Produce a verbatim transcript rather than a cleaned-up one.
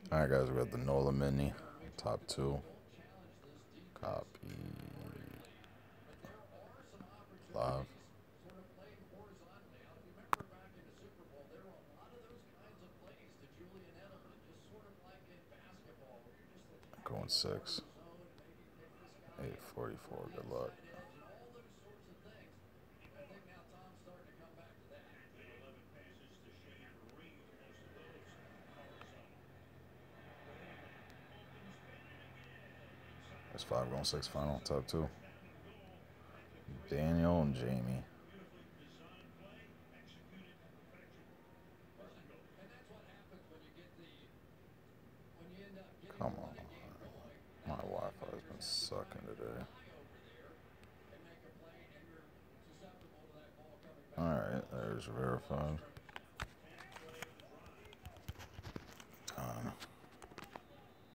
Alright guys, we got the Nola Mini, top two. Copy. Live. Going six. eight forty-four, good luck. That's five going six final, top two. Daniel and Jamie. Come on. My Wi-Fi has been sucking today. Alright, there's verified.